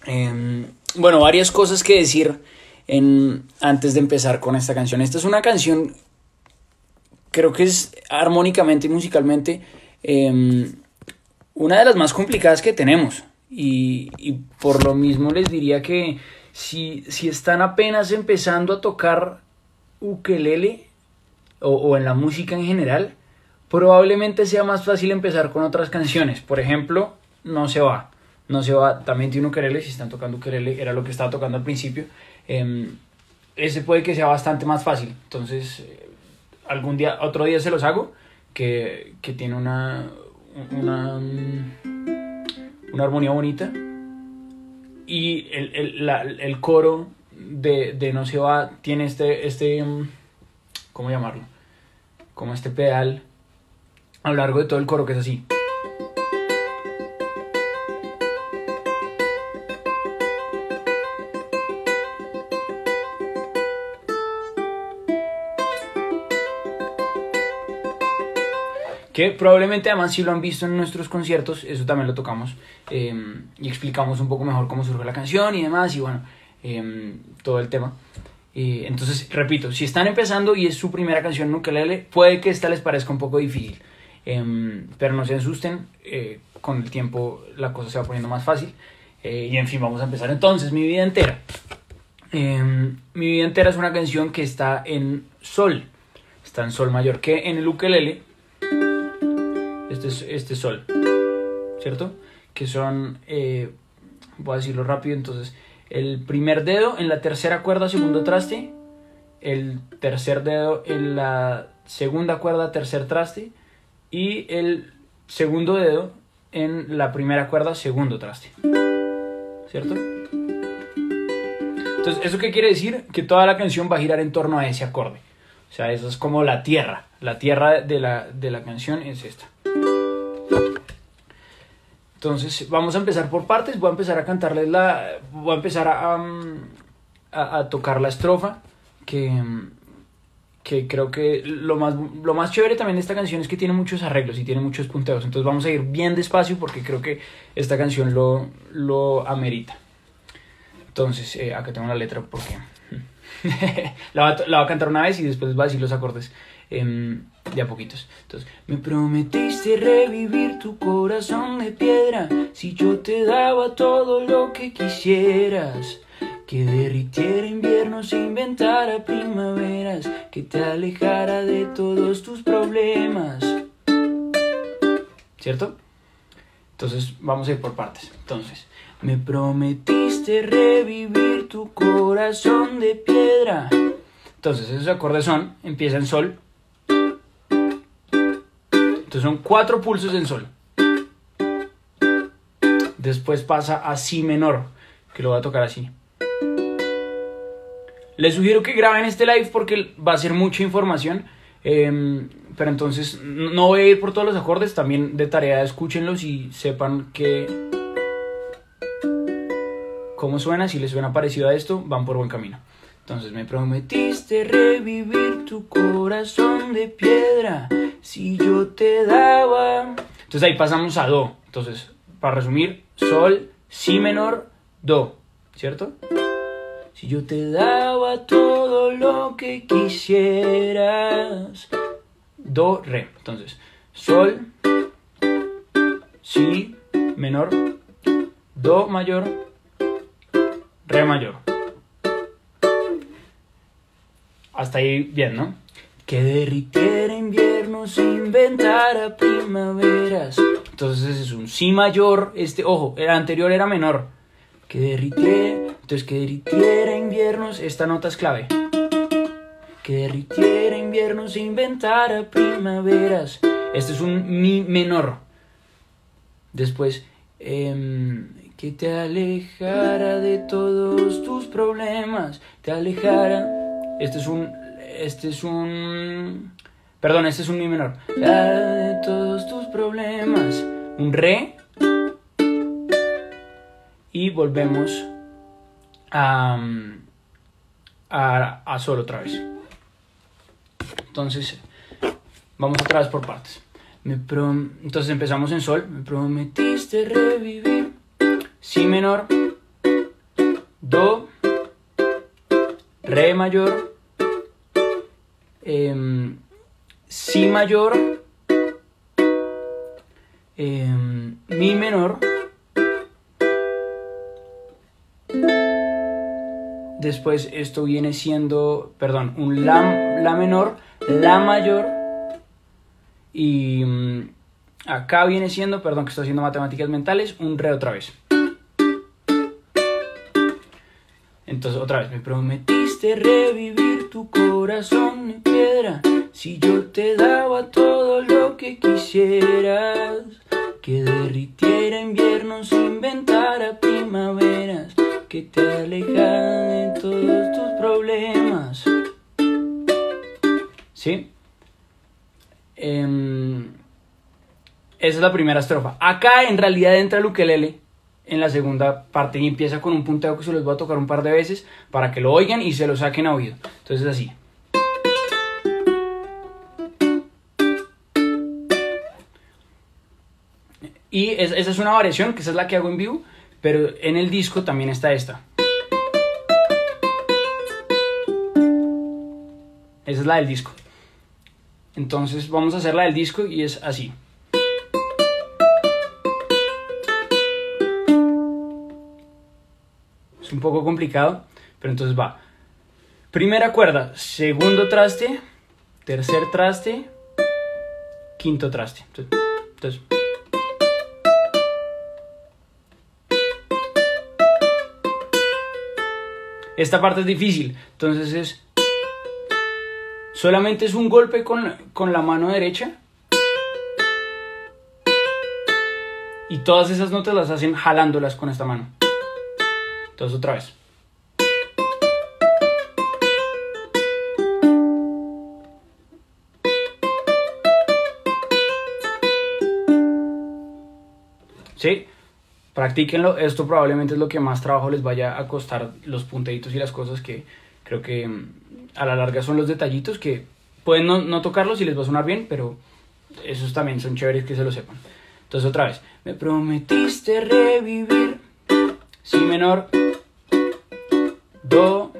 Bueno, varias cosas que decir antes de empezar con esta canción. Esta es una canción, creo que es armónicamente y musicalmente una de las más complicadas que tenemos. Y por lo mismo les diría que si están apenas empezando a tocar ukelele o en la música en general, probablemente sea más fácil empezar con otras canciones. Por ejemplo, No se va. No se va, también tiene ukelele. Si están tocando ukelele, era lo que estaba tocando al principio. Ese puede que sea bastante más fácil. Entonces, otro día se los hago, que tiene una armonía bonita. Y el coro de No se va tiene ¿cómo llamarlo? Como este pedal a lo largo de todo el coro, que es así. Que probablemente además si lo han visto en nuestros conciertos, eso también lo tocamos y explicamos un poco mejor cómo surge la canción y demás, y bueno, todo el tema. Entonces, repito, si están empezando y es su primera canción en ukelele, puede que esta les parezca un poco difícil, pero no se asusten, con el tiempo la cosa se va poniendo más fácil. Y en fin, vamos a empezar entonces. Mi vida entera. Mi vida entera es una canción que está en sol mayor, que en el ukelele este sol, ¿cierto? Que son, voy a decirlo rápido, entonces, el primer dedo en la tercera cuerda, segundo traste, el tercer dedo en la segunda cuerda, tercer traste, y el segundo dedo en la primera cuerda, segundo traste, ¿cierto? Entonces, ¿eso qué quiere decir? Que toda la canción va a girar en torno a ese acorde. O sea, eso es como la tierra de la canción es esta. Entonces vamos a empezar por partes. Voy a empezar a cantarles voy a empezar a tocar la estrofa, que creo que lo más chévere también de esta canción es que tiene muchos arreglos y tiene muchos punteos. Entonces vamos a ir bien despacio porque creo que esta canción lo amerita. Entonces, acá tengo la letra porque la voy a cantar una vez y después voy a decir los acordes de a poquitos. Entonces, me prometiste revivir tu corazón de piedra si yo te daba todo lo que quisieras, que derritiera inviernos e inventara primaveras, que te alejara de todos tus problemas, ¿cierto? Entonces vamos a ir por partes. Entonces, me prometiste revivir tu corazón de piedra. Entonces esos acordes empiezan en sol. Entonces son 4 pulsos en sol. Después pasa a si menor, que lo voy a tocar así. Les sugiero que graben este live porque va a ser mucha información. Pero entonces no voy a ir por todos los acordes. También de tarea escúchenlos y sepan cómo suena. Si les suena parecido a esto, van por buen camino. Entonces, me prometiste revivir tu corazón de piedra si yo te daba. Entonces ahí pasamos a do. Entonces, para resumir, sol, si menor, do, ¿cierto? Si yo te daba todo lo que quisieras, do, re. Entonces, sol, si menor, do mayor, re mayor. Hasta ahí bien, ¿no? Que derritiera inviernos e inventara primaveras. Entonces es un si mayor. Ojo, el anterior era menor. Que derritiera inviernos. Esta nota es clave. Que derritiera inviernos e inventara primaveras. Este es un mi menor. Después, que te alejara de todos tus problemas. Te alejara. Este es un mi menor. De todos tus problemas. Un re. Y volvemos a sol otra vez. Entonces, vamos otra vez por partes. Entonces empezamos en sol. Me prometiste revivir. Si menor. do, re mayor, si mayor, mi menor, después esto viene siendo, perdón, un la menor, la mayor, y acá viene siendo, perdón que estoy haciendo matemáticas mentales, un re otra vez. Entonces otra vez, me prometiste revivir tu corazón de piedra, si yo te daba todo lo que quisieras, que derritiera inviernos, inventara primaveras, que te alejara de todos tus problemas. ¿Sí? Esa es la primera estrofa. Acá en realidad entra el ukelele en la segunda parte y empieza con un punteo que se los voy a tocar un par de veces para que lo oigan y se lo saquen a oído. Entonces así. Y esa es una variación, que esa es la que hago en vivo, pero en el disco también está esta. Esa es la del disco. Entonces vamos a hacer la del disco y es así. Es un poco complicado, pero entonces va. Primera cuerda, segundo traste, tercer traste, quinto traste. Entonces esta parte es difícil, entonces solamente es un golpe con la mano derecha y todas esas notas las hacen jalándolas con esta mano. Entonces otra vez. ¿Sí? Practíquenlo, esto probablemente es lo que más trabajo les vaya a costar, los punteitos y las cosas que creo que a la larga son los detallitos que pueden no tocarlos y les va a sonar bien, pero esos también son chéveres que se lo sepan. Entonces otra vez, me prometiste revivir, si menor, do,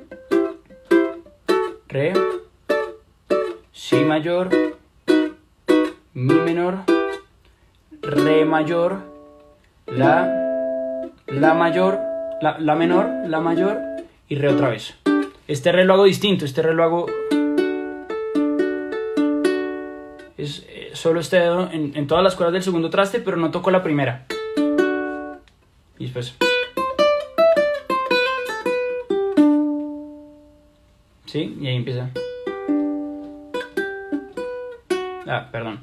re, si mayor, mi menor, re mayor, la mayor, la menor, la mayor y re otra vez. Este re lo hago distinto, este re lo hago es solo este dedo en todas las cuerdas del segundo traste, pero no toco la primera. Y después. ¿Sí? Y ahí empieza. Perdón.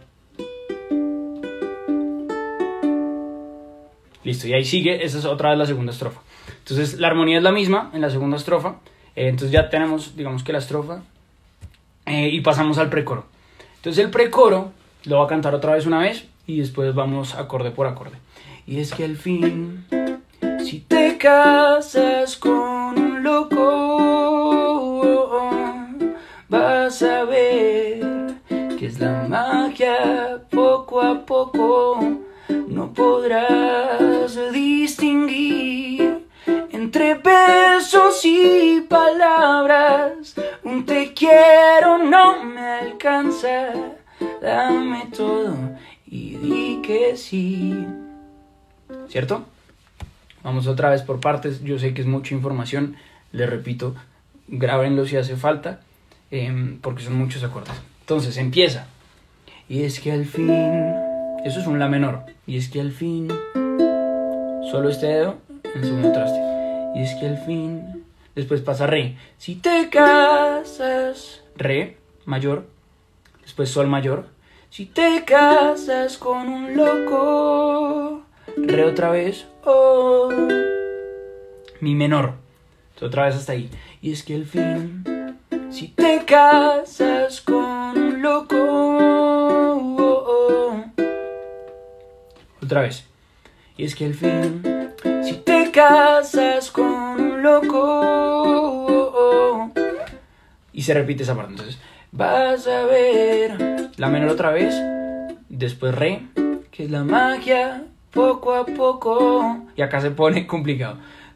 Listo, y ahí sigue, esa es otra vez la segunda estrofa. Entonces la armonía es la misma en la segunda estrofa. Entonces ya tenemos, digamos que la estrofa. Y pasamos al precoro. Entonces el precoro lo voy a cantar otra vez una vez y después vamos acorde por acorde. Y es que al fin, si te casas con un loco, vas a ver que es la magia poco a poco. No podrás distinguir entre besos y palabras. Un te quiero no me alcanza. Dame todo y di que sí. ¿Cierto? Vamos otra vez por partes. Yo sé que es mucha información. Les repito, grábenlo si hace falta, porque son muchos acordes. Entonces empieza. Y es que al fin, eso es un la menor. Y es que al fin, solo este dedo en segundo traste. Y es que al fin, después pasa re. Si te casas, re mayor, después sol mayor. Si te casas con un loco, re otra vez, oh, mi menor. Entonces, otra vez hasta ahí. Y es que al fin, si te casas con un loco, oh, oh. Otra vez. Y es que al fin, si te casas con un loco, oh, oh. Y se repite esa parte. Entonces, vas a ver la menor otra vez, después re, que es la magia poco a poco. Y acá se pone complicado.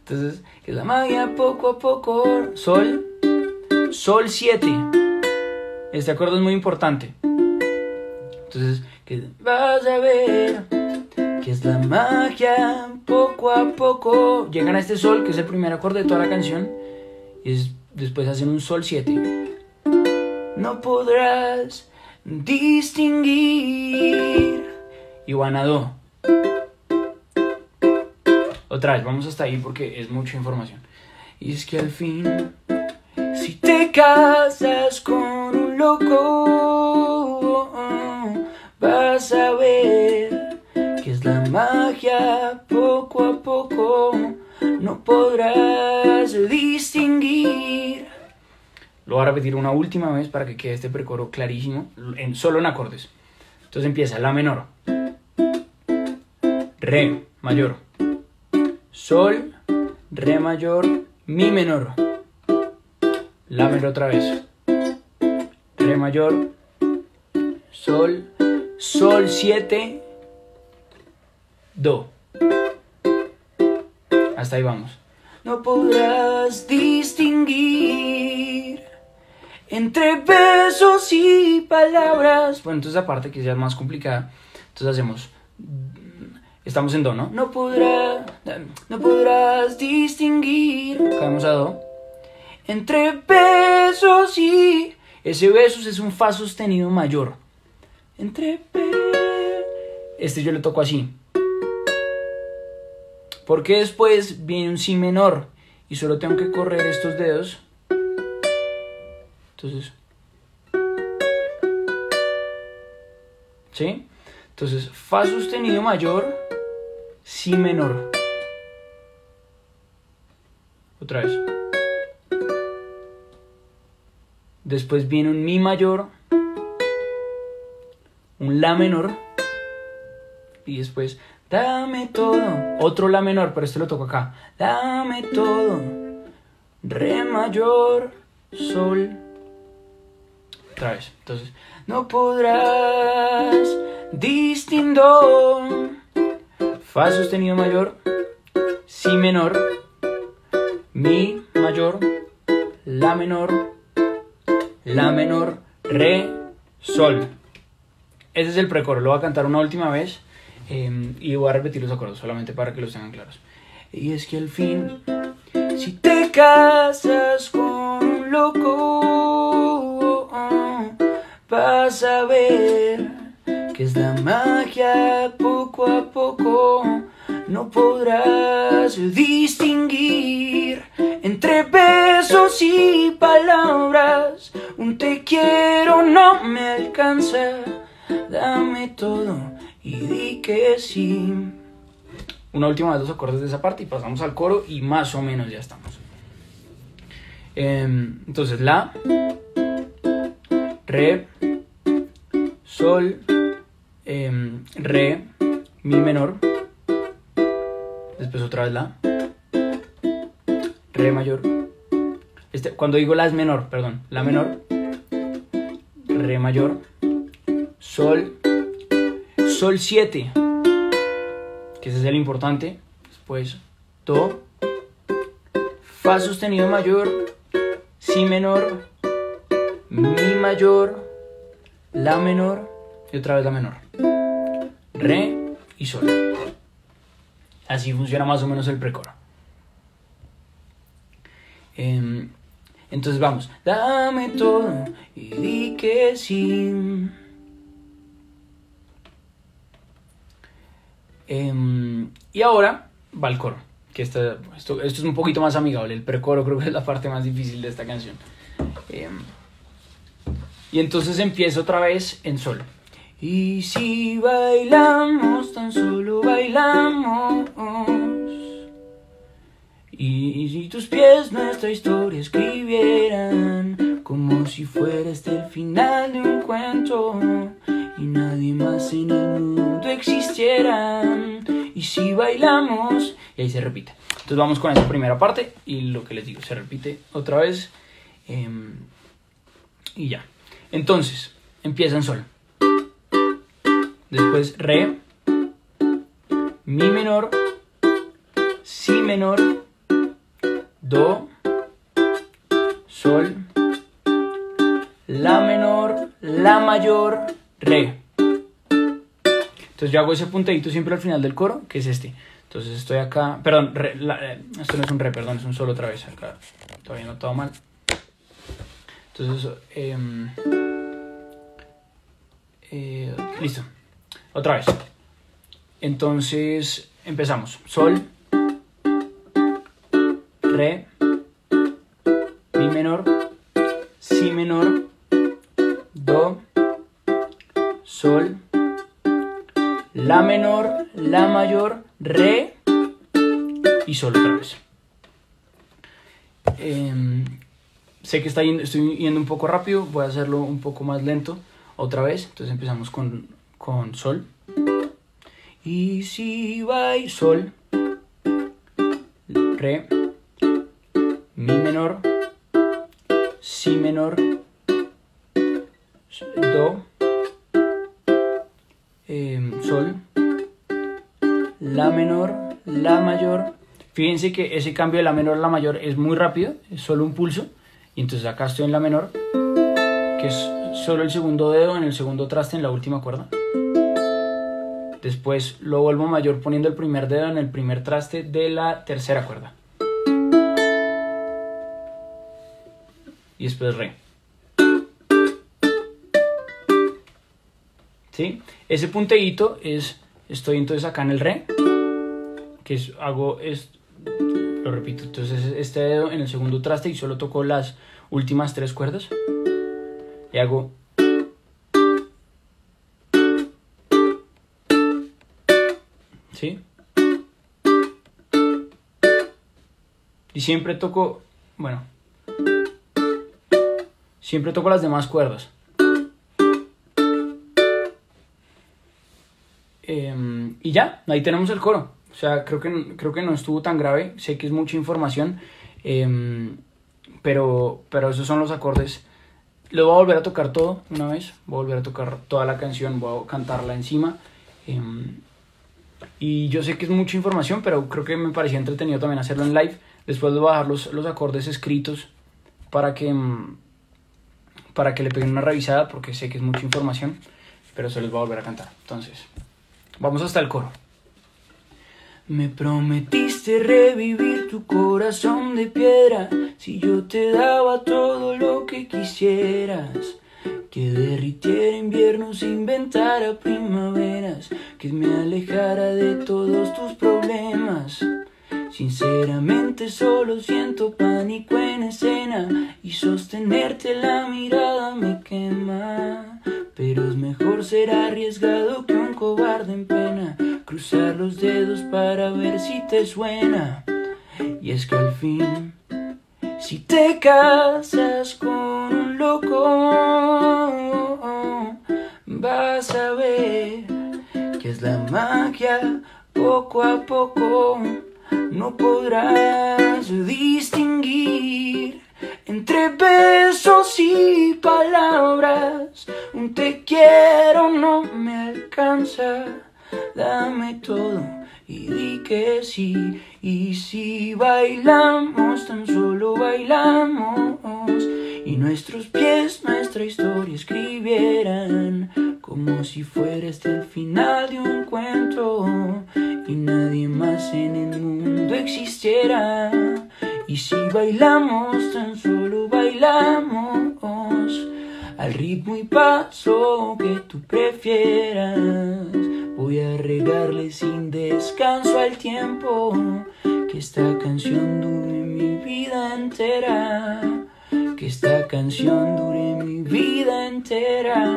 Entonces, que es la magia poco a poco. Sol, sol 7. Este acorde es muy importante. Entonces, que vas a ver que es la magia poco a poco. Llegan a este sol, que es el primer acorde de toda la canción. Y después hacen un sol 7. No podrás distinguir. Y van a do. Otra vez, vamos hasta ahí porque es mucha información. Y es que al fin, si te casas con un loco, vas a ver que es la magia poco a poco. No podrás distinguir. Lo voy a repetir una última vez para que quede este precoro clarísimo, solo en acordes. Entonces empieza la menor, re mayor, sol, re mayor, mi menor, la menor otra vez, re mayor, sol, sol 7, do. Hasta ahí vamos. No podrás distinguir entre besos y palabras. Bueno, entonces aparte que ya es más complicada, entonces hacemos, estamos en do, ¿no? No podrás distinguir, caemos a do, entre besos y, ese besos es un fa sostenido mayor, este yo le toco así, porque después viene un si menor y solo tengo que correr estos dedos. Entonces, ¿sí? Entonces, fa sostenido mayor, si menor. Otra vez. Después viene un mi mayor, un la menor y después dame todo, otro la menor, pero este lo toco acá. Dame todo, re mayor, sol. Otra vez, entonces, no podrás distinguir, fa sostenido mayor, si menor, mi mayor, la menor, re, sol. Ese es el precoro, lo voy a cantar una última vez y voy a repetir los acordes solamente para que los tengan claros. Y es que al fin, si te casas con un loco, vas a ver que es la magia poco a poco. No podrás distinguir entre besos y palabras. Un te quiero no me alcanza. Dame todo y di que sí. Una última vez los acordes de esa parte y pasamos al coro y más o menos ya estamos. Entonces la, re, sol, re, mi menor, después otra vez la, re mayor, cuando digo la es menor, perdón, la menor, re mayor, sol, sol 7, que ese es el importante, después do, fa sostenido mayor, si menor, mi mayor, la menor y otra vez la menor, re y sol. Así funciona más o menos el precoro. Entonces vamos, dame todo y di que sí. Y ahora va el coro, que esto es un poquito más amigable. El precoro creo que es la parte más difícil de esta canción. Y entonces empiezo otra vez en sol. Y si bailamos, tan solo bailamos. Y si tus pies nuestra historia escribieran, como si fuera este el final de un cuento, y nadie más en el mundo existiera. Y si bailamos, y ahí se repite. Entonces vamos con esa primera parte y lo que les digo, se repite otra vez y ya. Entonces empieza en sol, después re, mi menor, si menor, do, sol, la menor, la mayor, re. Entonces yo hago ese punteadito siempre al final del coro, que es este. Entonces estoy acá, perdón, esto no es un re, perdón, es un sol otra vez. Acá todavía no todo mal. Entonces, listo, otra vez. Entonces empezamos. Sol, re, mi menor, si menor, do, sol, la menor, la mayor, re y sol otra vez. Sé que estoy yendo un poco rápido, voy a hacerlo un poco más lento otra vez. Entonces empezamos con sol. Y si va y sol, re, mi menor, si menor, do, sol, la menor, la mayor. Fíjense que ese cambio de la menor a la mayor es muy rápido, es solo un pulso. Y entonces acá estoy en la menor, que es solo el segundo dedo en el segundo traste en la última cuerda. Después lo vuelvo mayor poniendo el primer dedo en el primer traste de la tercera cuerda. Y después re. ¿Sí? Ese punteíto estoy entonces acá en el re, que lo repito, entonces este dedo en el segundo traste y solo toco las últimas tres cuerdas. Y hago... ¿Sí? Y siempre toco, bueno, siempre toco las demás cuerdas. Y ya, ahí tenemos el coro. O sea, creo que no estuvo tan grave. Sé que es mucha información, pero esos son los acordes. Lo voy a volver a tocar todo una vez. Voy a volver a tocar toda la canción, voy a cantarla encima. Y yo sé que es mucha información, pero creo que me parecía entretenido también hacerlo en live. Después de bajar los acordes escritos para que le peguen una revisada, porque sé que es mucha información, pero se los voy a volver a cantar. Entonces, vamos hasta el coro. Me prometiste revivir tu corazón de piedra si yo te daba todo lo que quisieras. Que derritiera inviernos, inventara primaveras, que me alejara de todos tus problemas. Sinceramente solo siento pánico en escena y sostenerte la mirada me quema. Pero es mejor ser arriesgado que un cobarde en pena. Cruzar los dedos para ver si te suena. Y es que al fin, si te casas con un loco, vas a ver que es la magia poco a poco. No podrás distinguir entre besos y palabras. Un te quiero no me alcanza. Dame todo y di que sí. Y si bailamos, tan solo bailamos, y nuestros pies nuestra historia escribieran, como si fuera este el final de un cuento y nadie más en el mundo existiera. Y si bailamos, tan solo bailamos al ritmo y paso que tú prefieras. Voy a regarle sin descanso al tiempo, que esta canción dure mi vida entera, que esta canción dure mi vida entera.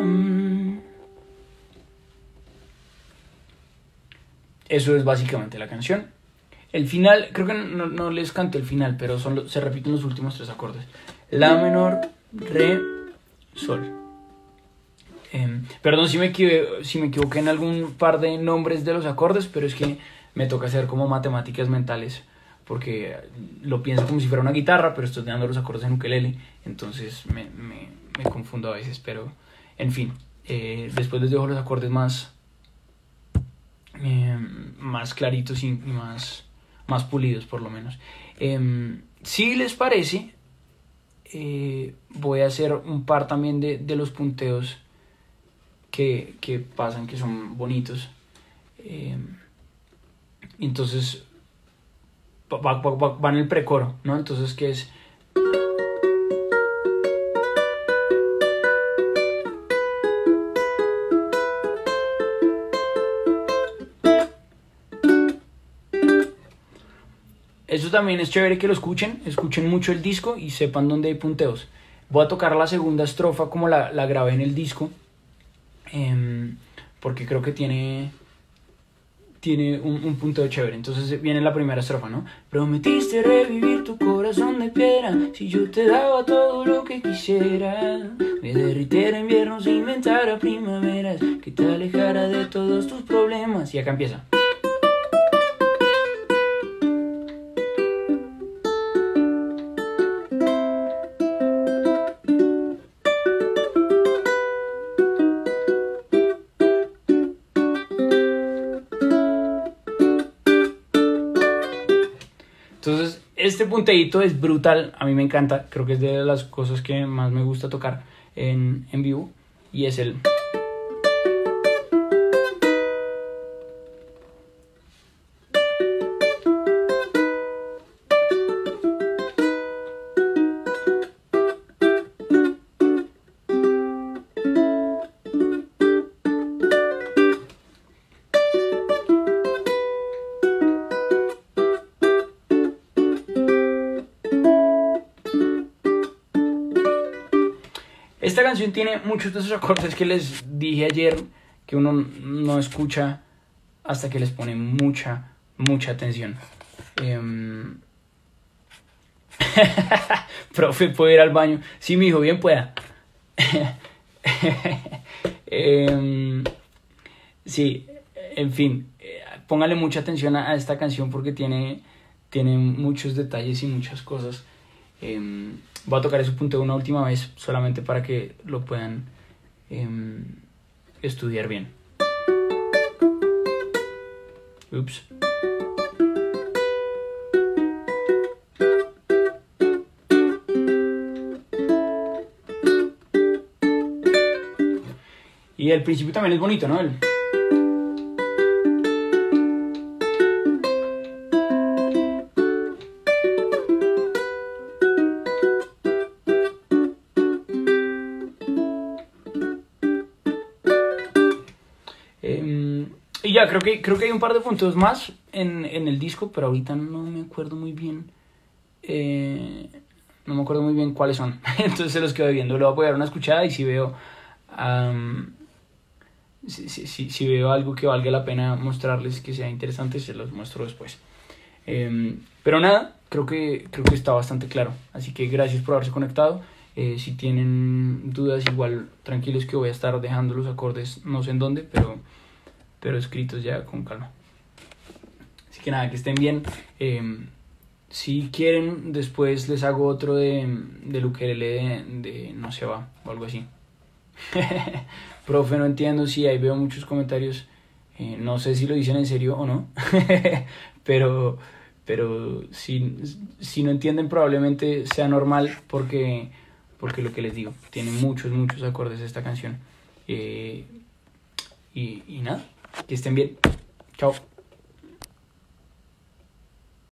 Eso es básicamente la canción. El final, creo que no les canté el final, pero se repiten los últimos tres acordes. La menor, re, sol. Perdón si me equivoqué en algún par de nombres de los acordes, pero es que me toca hacer como matemáticas mentales, porque lo pienso como si fuera una guitarra, pero estoy dando los acordes en ukelele, entonces me confundo a veces, pero en fin, después les dejo los acordes más claritos y más más pulidos por lo menos. Si les parece, voy a hacer un par también de los punteos que pasan, que son bonitos. Entonces va en el precoro, ¿no? Entonces, ¿qué es? Eso también es chévere que lo escuchen mucho el disco y sepan dónde hay punteos. Voy a tocar la segunda estrofa como la grabé en el disco, porque creo que tiene un punteo chévere. Entonces viene la primera estrofa, ¿no? Prometiste revivir tu corazón de piedra, si yo te daba todo lo que quisiera. Me derritiera inviernos e inventara primaveras, que te alejara de todos tus problemas. Y acá empieza. Entonces, este punteíto es brutal, a mí me encanta, creo que es de las cosas que más me gusta tocar en vivo, y es el... Esta canción tiene muchos de esos acordes que les dije ayer que uno no escucha hasta que les pone mucha atención. Profe, ¿puedo ir al baño? Sí, mijo, bien pueda. Sí, en fin, póngale mucha atención a esta canción porque tiene muchos detalles y muchas cosas. Voy a tocar ese punteo una última vez solamente para que lo puedan estudiar bien. Ups. Y el principio también es bonito, ¿no? Y ya, creo que hay un par de puntos más en el disco, pero ahorita no me acuerdo muy bien. No me acuerdo muy bien cuáles son. Entonces se los quedo viendo. Le voy a dar una escuchada y si veo si veo algo que valga la pena mostrarles, que sea interesante, se los muestro después. Pero nada, creo que está bastante claro. Así que gracias por haberse conectado. Si tienen dudas, igual tranquilos que voy a estar dejando los acordes, no sé en dónde, pero escritos ya con calma. Así que nada, que estén bien. Si quieren, después les hago otro del ukelele de No se va o algo así. Profe, no entiendo, sí, ahí veo muchos comentarios. No sé si lo dicen en serio o no. pero si no entienden, probablemente sea normal porque lo que les digo, tiene muchos acordes esta canción. Y nada, que estén bien. Chao.